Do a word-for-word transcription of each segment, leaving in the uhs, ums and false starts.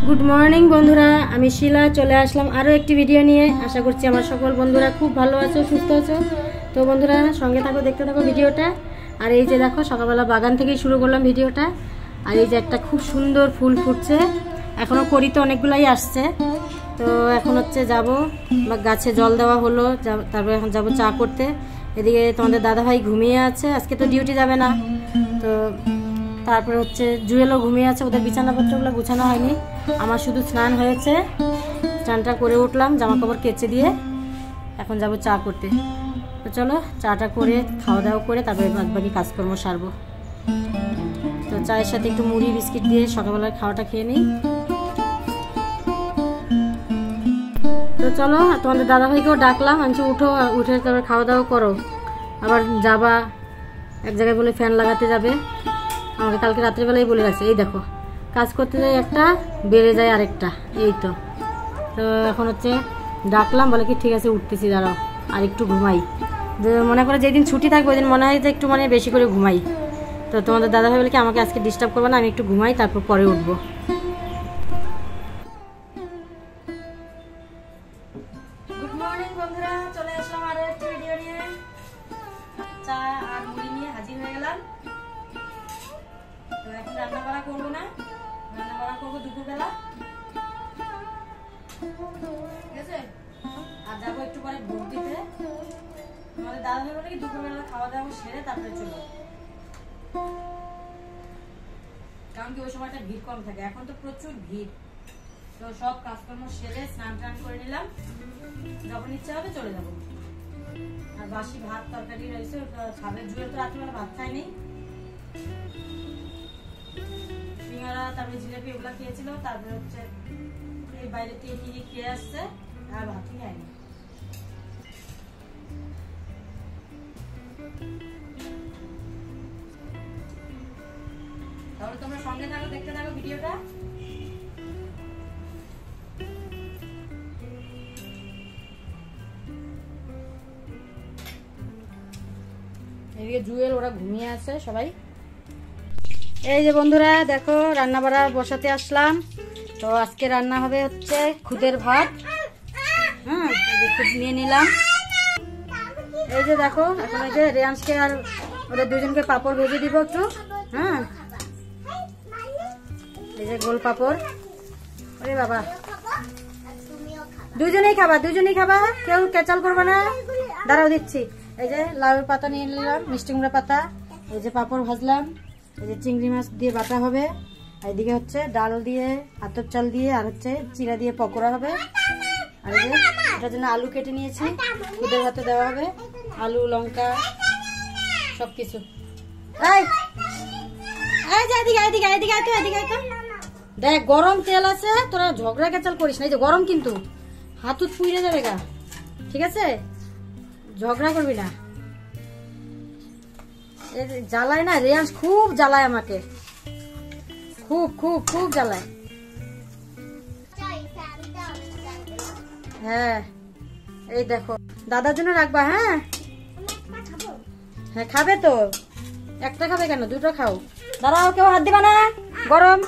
Good morning बंधुरा आमी शीला चले आसलाम आरो एकटी भिडियो निये। आशा करछि आमार सकल बंधुरा खूब भालो आछो सुस्थ आछो। तो बंधुरा संगे थाको देखते थाको भिडियोटा। और এই যে দেখো সকালবেলা বাগান থেকেই শুরু করলাম ভিডিওটা। আর এই যে একটা খুব সুন্দর ফুল ফুটছে, এখনো কড়িতে অনেকগুলাই আসছে। তো এখন হচ্ছে যাব গাছে জল দেওয়া হলো, তারপর এখন যাব চা করতে। এদিকে তোমাদের দাদা ভাই ঘুমিয়ে আছে, আজকে তো ডিউটি যাবে না। তো তারপর হচ্ছে জুয়েলও ঘুমিয়ে আছে, ওদের বিছানাপত্রগুলো গুছানো হয়নি। আমার শুধু স্নান হয়েছে, স্নানটা করে উঠলাম, জামা কাপড় কেচে দিয়ে এখন যাব চা করতে। তো চলো চাটা করে খাওয়া দাওয়া করে তারপরে বাদ বাকি কাজকর্ম সারবো। তো চায়ের সাথে একটু মুড়ি বিস্কিট দিয়ে সকালবেলার খাওয়াটা খেয়ে নিই। তো চলো তোমাদের দাদাভাইকেও ডাকলাম, আমি উঠো, উঠে তারপর খাওয়া দাওয়া করো। আবার যাবা এক জায়গায় বলে ফ্যান লাগাতে যাবে, আমাকে কালকে রাত্রেবেলাই বলে রাখছে। এই দেখো কাজ করতে যাই একটা, বেড়ে যায় আরেকটা, এই তো। তো এখন হচ্ছে ডাকলাম, বলে কি ঠিক আছে উঠতেছি, দাঁড়াও আর একটু ঘুমাই। যে মনে করে যেদিন ছুটি থাকবে ওই দিন মনে হয় যে একটু মানে বেশি করে ঘুমাই। তো তোমাদের দাদাভাই বলে কি আমাকে আজকে ডিস্টার্ব করবে না, আমি একটু ঘুমাই, তারপর পরে উঠবো। গুড মর্নিং বন্ধুরা, চলে আসলাম আরো একটা ভিডিও নিয়ে। চা আর মুড়ি নিয়ে হাজির হয়ে গেলাম। তো এখন রান্না বাড়া করবো না, রান্না বাড়া করবো দুপুরবেলা, ঠিক আছে। আর যাবো একটু পরে ভোগ দিতে। আমাদের দাদা ভাই বলে কি দুপুরবেলা খাওয়া দাওয়া সেরে তারপরে চলো, কারণ কি ওই সময়টা ভিড় কম থাকে, এখন তো প্রচুর ভিড়। তো সব কাজকর্ম সেরে স্নান টান করে নিলাম, যখন ইচ্ছা হবে চলে যাবো। আর বাসি ভাত তরকারি রয়েছে, ওটা খাবে। জুয়েল তো রাত্রিবেলা ভাত খায়নি, সিঙ্গারা তারপরে জিলেপি ওগুলা খেয়েছিল। তারপরে হচ্ছে এই বাইরে থেকে কি কি খেয়ে আসছে, আর ভাতই খায়নি। তাহলে তোমরা সঙ্গে থাকো, দেখতে থাকো ভিডিওটা। এদিকে জুয়েল ওরা ঘুমিয়ে আছে সবাই। এই যে বন্ধুরা দেখো রান্না বাড়া বসাতে আসলাম। তো আজকে রান্না হবে হচ্ছে খুদের ভাত। হ্যাঁ খুদ নিয়ে নিলাম। এই যে দেখো এখন এই যে রেয়ান্সকে আর ওদের দুজনকে পাপড় ভেজে দিব একটু। হ্যাঁ এই যে গোল পাপড়। ওরে বাবা, দুজনেই খাবা, দুজনেই খাবা, কেউ কেচাল করবে না। দাঁড়াও দিচ্ছি। এই যে লাউয়ের পাতা নিয়ে নিলাম, মিষ্টি কুমড়া পাতা। এই যে পাপড় ভাজলাম। এই যে চিংড়ি মাছ দিয়ে বাটা হবে। এইদিকে হচ্ছে ডাল দিয়ে, আতপ চাল দিয়ে, আর হচ্ছে চিরা দিয়ে পকোড়া হবে। আর এই যে এটার জন্য আলু কেটে নিয়েছি, খুদের ভাতে দেওয়া হবে। আলু, লঙ্কা সবকিছু। এই এই যে এদিকে এদিকে এদিকে আয় তো, এদিকে আয় তো। দেখ গরম তেল আছে, তোরা ঝগড়া কেচাল করিস না। এই যে গরম কিন্তু হাত উত পুড়ে যাবে গা, ঠিক আছে? ঝগড়া করবি না। জ্বালায় না রেয়ান্স, খুব জ্বালায় আমাকে, খুব খুব খুব জ্বালায়। হ্যাঁ এই দেখো দাদার জন্য রাখবা। হ্যাঁ হ্যাঁ খাবে তো, একটা খাবে কেন, দুটো খাও। দাঁড়াও, কেউ হাত দিবা না, গরম।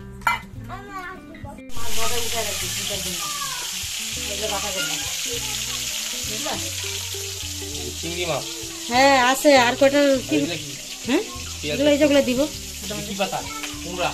চিংড়ি মাছ হ্যাঁ আছে, আর কয়টা হ্যাঁ এগুলো এই যেগুলো দিব। পাতা, কুমড়া,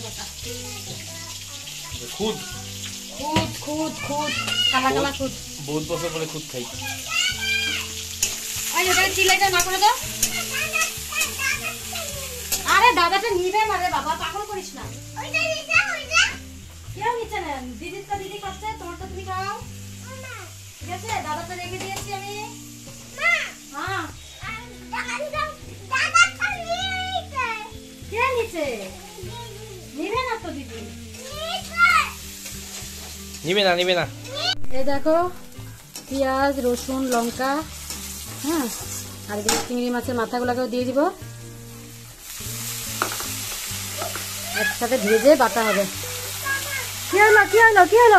খুদ খুদ খুদ খুদ কালা কালা খুদ। বহুত বছর পরে খুদ খাই। চিলাইটা না করে দাও। আরে দাদাটা নিবে না রে বাবা, পাগল করিস না। কেউ নিচ্ছে না, দিদিটা দিদি খাচ্ছে, তোমারটা তুমি খাও, ঠিক আছে? দাদাটা রেখে দিয়েছি আমি। হ্যাঁ কে নিচ্ছে? নিবে না তো দিদি, নিবে না নিবে না। এই দেখো পেঁয়াজ, রসুন, লঙ্কা, হ্যাঁ আর এদিকে চিংড়ি মাছের মাথাগুলোকেও দিয়ে দিব, একসাথে ভেজে বাটা হবে। কি হলো কি হলো কি হলো?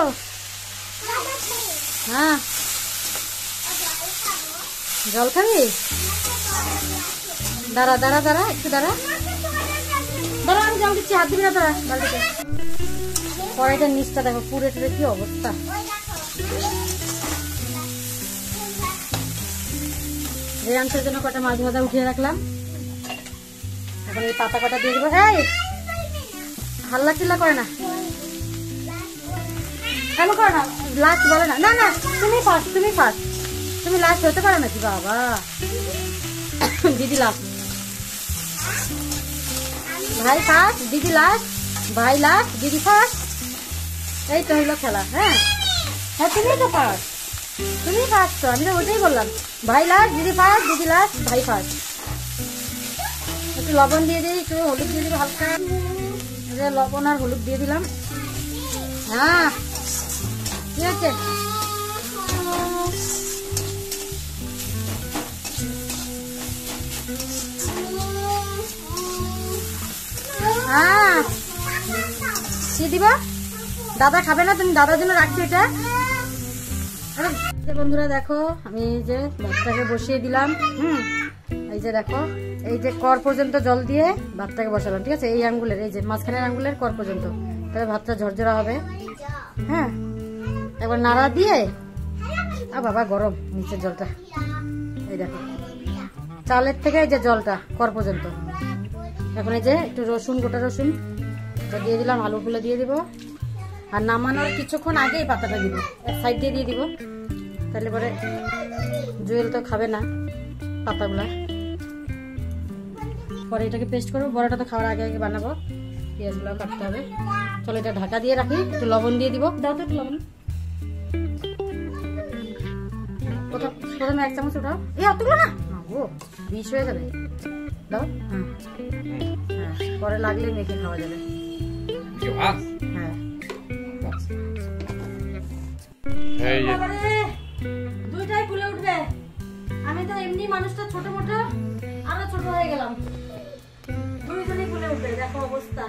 হ্যাঁ জল খাবি? দাঁড়া দাঁড়া দাঁড়া একটু দাঁড়া, দাঁড়া আমি জল দিচ্ছি, হাত দিবি না তোরা বালতিতে। কড়াইটার নিচটা দেখো পুরে টুরে কি অবস্থা। রেয়াংশের জন্য কটা মাছ ভাজা উঠিয়ে রাখলাম। এখন এই পাতা কটা দিয়ে দেবো। এই হাল্লা চিল্লা করে না, কেন করে না? লাস্ট বলে না। না না তুমি ফার্স্ট, তুমি ফার্স্ট, তুমি লাস্ট হতে পারো নাকি বাবা? দিদি লাস্ট, ভাই ফার্স্ট, দিদি লাস্ট, ভাই লাস্ট, দিদি ফার্স্ট। এই তো হইলো খেলা। হ্যাঁ হ্যাঁ তুমি তো ফার্স্ট, তুমি ফার্স্ট তো, আমি তো ওটাই বললাম। ভাই লাস্ট, দিদি ফার্স্ট, দিদি লাস্ট, ভাই ফার্স্ট। একটু লবণ দিয়ে দিই, একটু হলুদ দিয়ে দিব হালকা। লবণ আর হলুদ দিয়ে দিলাম। হ্যাঁ কি আছে? হ্যাঁ কি দিবা? দাদা খাবে না? তুমি দাদার জন্য রাখছো এটা। বন্ধুরা দেখো আমি এই যে ভাতটাকে বসিয়ে দিলাম। হুম এই যে দেখো, এই যে কর পর্যন্ত জল দিয়ে ভাতটাকে বসালাম। ঠিক আছে, এই আঙ্গুলের, এই যে মাঝখানের আঙ্গুলের কর পর্যন্ত, তাহলে ভাতটা ঝরঝরা হবে। হ্যাঁ একবার নাড়া দিয়ে, আ বাবা গরম নিচের জলটা, এই দেখো চালের থেকে এই যে জলটা কর পর্যন্ত। এখন এই যে একটু রসুন, গোটা রসুন দিয়ে দিলাম, আলুগুলো দিয়ে দিব। আর নামানোর কিছুক্ষণ আগেই পাতাটা দিব, এক সাইড দিয়ে দিয়ে দিব, তাহলে পরে জুয়েল তো খাবে না পাতাগুলা। পরে এটাকে পেস্ট করবো। বড়াটা তো খাওয়ার আগে আগে বানাবো, পেঁয়াজগুলো কাটতে হবে। চলো এটা ঢাকা দিয়ে রাখি, একটু লবণ দিয়ে দিব। দাও তো একটু লবণ, প্রথমে এক চামচ ওঠাও। এই অতগুলো না, ও বিষ হয়ে যাবে। দাও। হ্যাঁ হ্যাঁ পরে লাগলে মেখে খাওয়া যাবে। হ্যাঁ দুইটাই ফুলে উঠবে। আমি তো এমনি মানুষটা ছোট মোটো, আরো ছোট হয়ে গেলাম। দুইজনই ফুলে উঠবে, দেখো অবস্থা।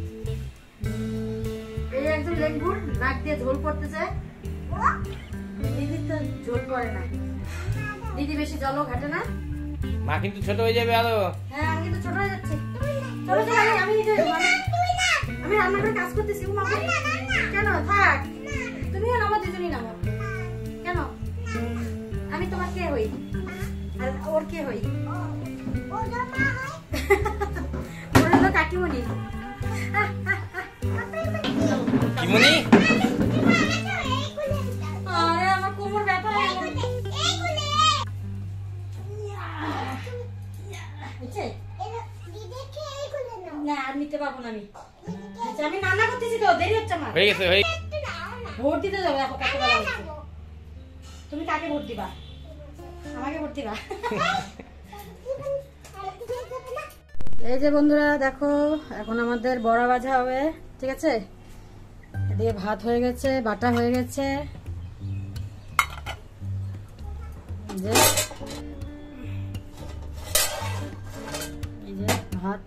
এই একজন লেঙ্গুর, নাক দিয়ে ঝোল পড়তেছে। দিদির তো ঝোল পড়ে না, দিদি বেশি জলও ঘাটে না। মা কিন্তু ছোট হয়ে যাবে আরো। হ্যাঁ আমি কিন্তু ছোট হয়ে যাচ্ছি। চলো চলো, আমি আমি আমি রান্না করে কাজ করতেছি। ও মামা কেন? থাক, তুমিও নামো, দুজনই নামো। কেন? আমি তোমার কে হই আর ওর কে হই? ওর হলো কাকিমণি। কিমনি? আরে আমার কোমর ব্যথা হয়ে গেল। না আর নিতে পারবো না আমি। আচ্ছা আমি রান্না করতেছি তো, দেরি হচ্ছে আমার। হয়ে গেছে, হয়ে ভোট দিতে যাবে এখন, কত বেলা হচ্ছে। তুমি কাকে ভোট দিবা? আমাকে ভোট দিবা? এই যে বন্ধুরা দেখো, এখন আমাদের বড়া ভাজা হবে। ঠিক আছে, এদিকে ভাত হয়ে গেছে, বাটা হয়ে গেছে। যে এই যে ভাত,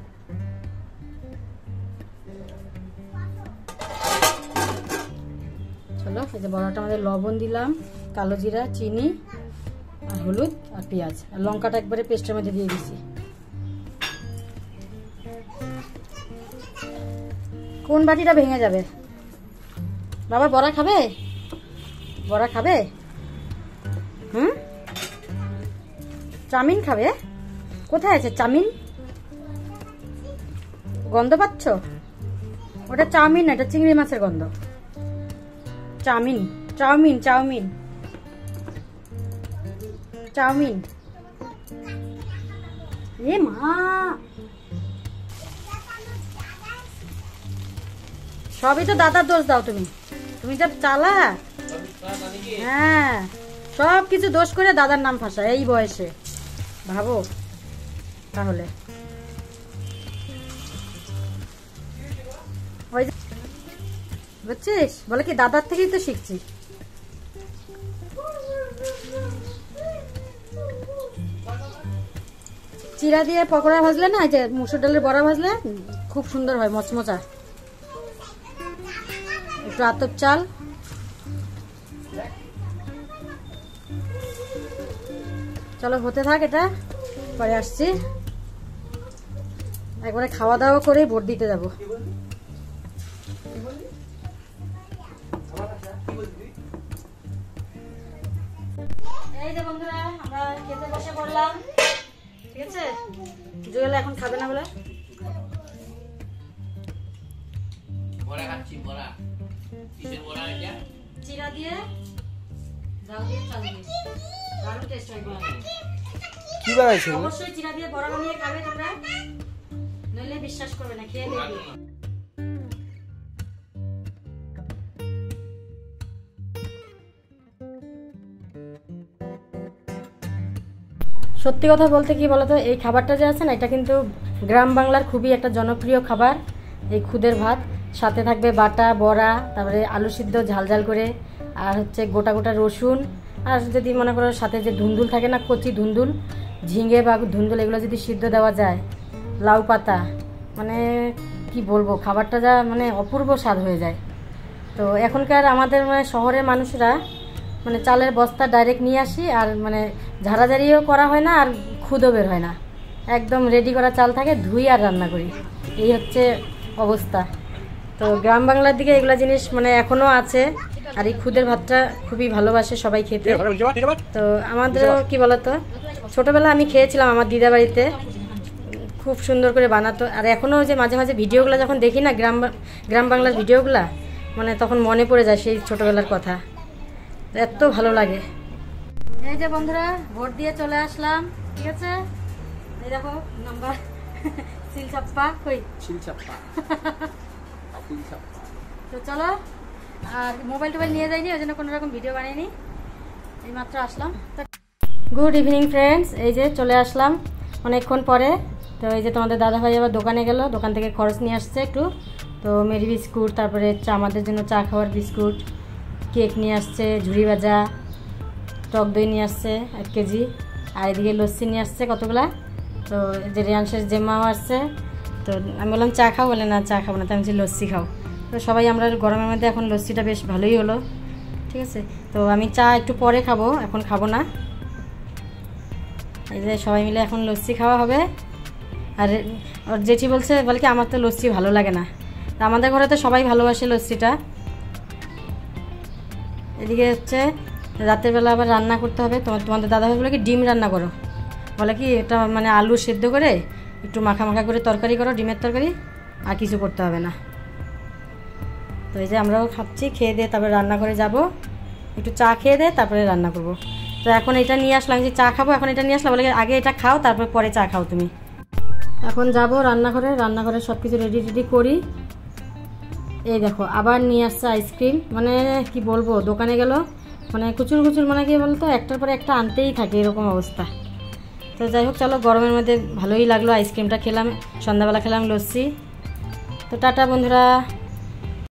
চলো এই যে বড়াটা আমাদের লবণ দিলাম, কালো জিরা, চিনি আর হলুদ আর পেঁয়াজ আর লঙ্কাটা একবারে পেস্টের মধ্যে দিয়ে দিছি। কোন বাটিটা ভেঙে যাবে? বাবা বড়া খাবে? বড়া খাবে? হুম চাউমিন খাবে? কোথায় আছে চাউমিন? গন্ধ পাচ্ছ? ওটা চাউমিন না, এটা চিংড়ি মাছের গন্ধ। Chowmein chowmein chowmein chowmein. এ মা, সবই তো দাদার দোষ দাও তুমি। তুমি যা চালা। হ্যাঁ সব কিছু দোষ করে দাদার নাম ফাঁসা এই বয়সে, ভাবো তাহলে। ওই বুঝছিস, বলে কি দাদার থেকেই তো শিখছি। চিরা দিয়ে পকোড়া ভাজলে না, যে মুসুর ডালের বড়া ভাজলে খুব সুন্দর হয়, মচমচা। একটু আতপ চাল, চলো হতে থাক, এটা পরে আসছি। একবারে খাওয়া দাওয়া করে ভোট দিতে যাবো। এই যে বন্ধুরা আমরা খেতে বসে পড়লাম, ঠিক আছে। জুয়েল এখন খাবে না বলে বড়া খাচ্ছি। বড়া কিসের বড়া এটা? জিরা দিয়ে ডাল দিয়ে চাল দিয়ে দারুণ টেস্ট হয়। কি বানাইছো? অবশ্যই জিরা দিয়ে বড়া বানিয়ে খাবে তোমরা, নইলে বিশ্বাস করবে না, খেয়ে দেখবে। সত্যি কথা বলতে কি বলতো, এই খাবারটা যে আছে না, এটা কিন্তু গ্রাম বাংলার খুবই একটা জনপ্রিয় খাবার। এই খুদের ভাত, সাথে থাকবে বাটা বড়া, তারপরে আলু সিদ্ধ ঝাল ঝাল করে, আর হচ্ছে গোটা গোটা রসুন, আর যদি মনে করো সাথে যে ধুন্দুল থাকে না, কচি ধুন্দুল, ঝিঙে বা ধুন্দুল, এগুলো যদি সিদ্ধ দেওয়া যায়, লাউ পাতা, মানে কি বলবো, খাবারটা যা মানে অপূর্ব স্বাদ হয়ে যায়। তো এখনকার আমাদের মানে শহরের মানুষরা মানে চালের বস্তা ডাইরেক্ট নিয়ে আসি, আর মানে ঝাড়াঝাড়িও করা হয় না, আর খুদও বের হয় না, একদম রেডি করা চাল থাকে, ধুই আর রান্না করি, এই হচ্ছে অবস্থা। তো গ্রাম বাংলার দিকে এগুলো জিনিস মানে এখনও আছে, আর এই খুদের ভাতটা খুবই ভালোবাসে সবাই খেতে। তো আমাদেরও কি বলতো, ছোটোবেলা আমি খেয়েছিলাম আমার দিদা বাড়িতে, খুব সুন্দর করে বানাতো। আর এখনও যে মাঝে মাঝে ভিডিওগুলো যখন দেখি না, গ্রাম গ্রাম বাংলার ভিডিওগুলো, মানে তখন মনে পড়ে যায় সেই ছোটোবেলার কথা, এত ভালো লাগে। এই যে বন্ধুরা ভোট দিয়ে চলে আসলাম, ঠিক আছে। এই দেখো নাম্বার সিল চাপ্পা কই চিল চাপ্পা চিল চাপ্পা। তো চলো, আর মোবাইল টোবাইল নিয়ে যাইনি, ওই জন্য কোনো রকম ভিডিও বানাইনি, এই মাত্র আসলাম। গুড ইভিনিং ফ্রেন্ডস, এই যে চলে আসলাম অনেকক্ষণ পরে। তো এই যে তোমাদের দাদা ভাই আবার দোকানে গেল, দোকান থেকে খরচ নিয়ে আসছে একটু, তো মেরি বিস্কুট, তারপরে চা, আমাদের জন্য চা খাওয়ার বিস্কুট, কেক নিয়ে আসছে, ঝুড়ি ভাজা, টক দই নিয়ে আসছে এক কেজি, আর এদিকে লস্যি নিয়ে আসছে কতগুলা। তো যে রিয়াংশের জেম্মাও আসছে, তো আমি বললাম চা খাও, বলে না চা খাবো না, তো আমি বলছি লস্যি খাও। তো সবাই আমরা গরমের মধ্যে এখন লস্যিটা বেশ ভালোই হলো, ঠিক আছে। তো আমি চা একটু পরে খাবো, এখন খাবো না। এই যে সবাই মিলে এখন লস্যি খাওয়া হবে। আর ওর জেঠি বলছে, বলে কি আমার তো লস্যি ভালো লাগে না, তো আমাদের ঘরে তো সবাই ভালোবাসে লস্যিটা। এদিকে হচ্ছে রাতের বেলা আবার রান্না করতে হবে, তোমার তোমাদের দাদাভাই বলে কি ডিম রান্না করো, বলে কি এটা মানে আলু সেদ্ধ করে একটু মাখা মাখা করে তরকারি করো, ডিমের তরকারি, আর কিছু করতে হবে না। তো এই যে আমরাও খাচ্ছি, খেয়ে দিয়ে তারপরে রান্না করে যাব, একটু চা খেয়ে দিয়ে তারপরে রান্না করব। তো এখন এটা নিয়ে আসলাম যে চা খাবো, এখন এটা নিয়ে আসলাম, বলে আগে এটা খাও তারপর পরে চা খাও তুমি। এখন যাব রান্নাঘরে, রান্নাঘরে সব কিছু রেডি রেডি করি। এই দেখো আবার নিয়ে আসছে আইসক্রিম, মানে কি বলবো, দোকানে গেল মানে কুচুর কুচুর, মানে কি বলতো একটার পরে একটা আনতেই থাকে, এরকম অবস্থা। তো যাই হোক চলো, গরমের মধ্যে ভালোই লাগলো, আইসক্রিমটা খেলাম, সন্ধ্যাবেলা খেলাম লস্যি। তো টাটা বন্ধুরা।